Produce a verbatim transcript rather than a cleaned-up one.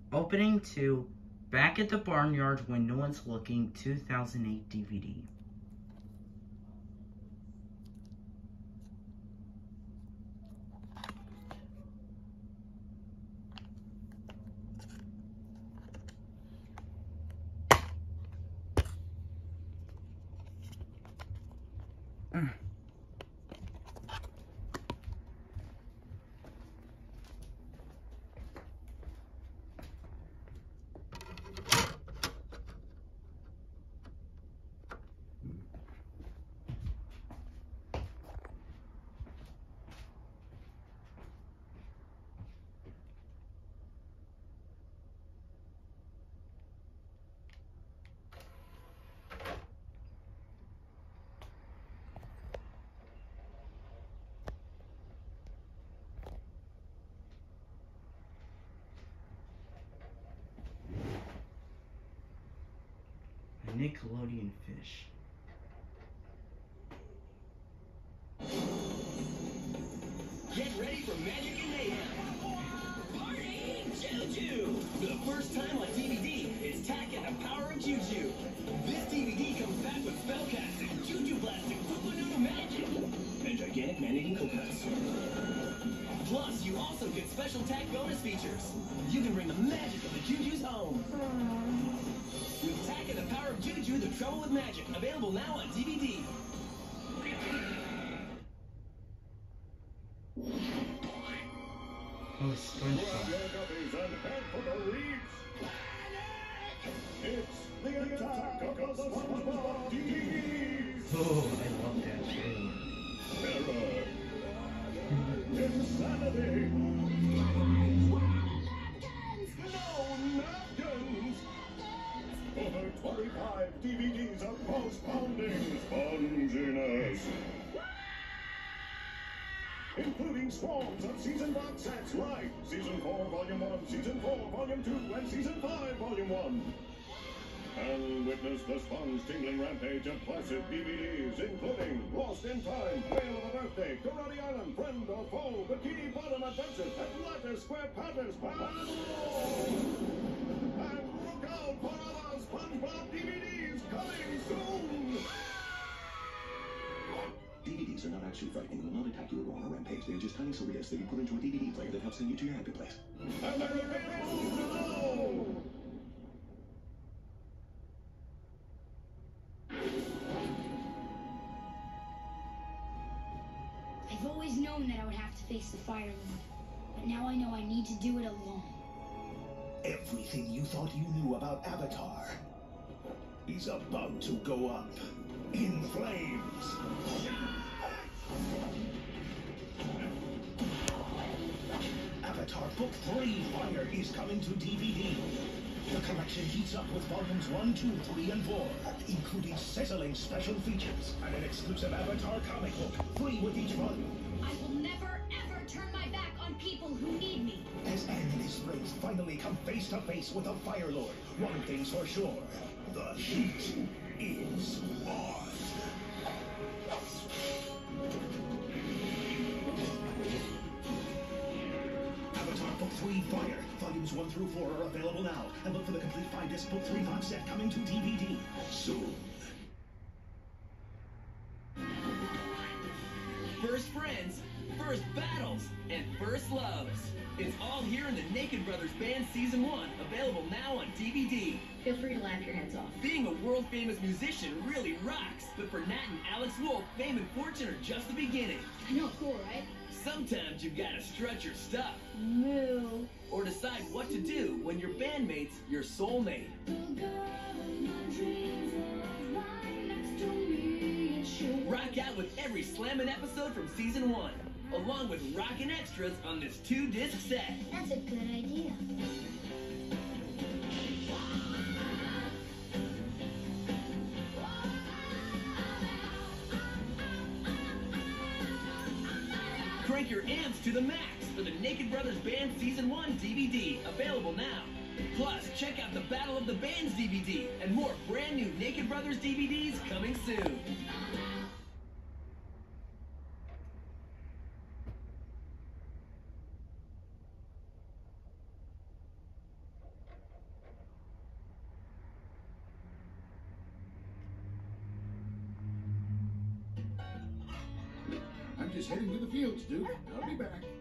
Opening to Back at the Barnyard When No One's Looking two thousand eight D V D. Mm. Nickelodeon fish. Get ready for magic and mayhem. Party Juju! For the first time on D V D, it's Tak and the Power of Juju. This D V D comes back with spellcasting, Juju blasting, Kukununu magic, and gigantic man-eating coconuts. Plus, you also get special Tak bonus features. You can bring the magic of the Jujus home. With Tak and the Power of Juju, The Trouble with Magic, available now on D V D. Oh, SpongeBob. It's the attack of the SpongeBob D V Ds! Oh, I love that show. Terror. Insanity. No napkins! Over twenty-five D V Ds of post-pounding sponginess. Including swarms of season box sets like Season four, Volume one, Season four, Volume two, and Season five, Volume one. And witness the sponge-tingling rampage of classic D V Ds, including Lost in Time, Whale of a Birthday, Karate Island, Friend or Foe, Bikini Bottom Adventures, Atlantis, Square Patterns, and more! And look out for other SpongeBob D V Ds coming soon! D V Ds are not actually frightening and will not attack you or go on a rampage. They are just tiny silver discs that you put into a D V D player that helps send you to your happy place. And they're available now! I've always known that I would have to face the Fire Lord, but now I know I need to do it alone. Everything you thought you knew about Avatar is about to go up in flames. Avatar Book three Fire is coming to D V D. The collection heats up with volumes one, two, three, and four, including sizzling special features and an exclusive Avatar comic book, free with each volume. I will never, ever turn my back on people who need me. As Aang and his friends finally come face to face with the Fire Lord, one thing's for sure: the heat is on. Avatar Book three Fire, volumes one through four are available now, and look for the complete five-disc Book three box set coming to D V D soon. First friends, first battles, and first loves. It's all here in the Naked Brothers Band Season one, available now on D V D. Feel free to laugh your heads off. Being a world-famous musician really rocks, but for Nat and Alex Wolf, fame and fortune are just the beginning. I know, cool, right? Sometimes you've got to strut your stuff, Moo. or decide what to do when your bandmate's your soulmate. Rock out with every Slammin' episode from Season one, along with rockin' extras on this two-disc set. That's a good idea. Crank your amps to the max for the Naked Brothers Band Season one D V D, available now. Plus, check out the Battle of the Bands D V D and more brand new Naked Brothers D V Ds coming soon. heading to the fields, Duke. I'll be back.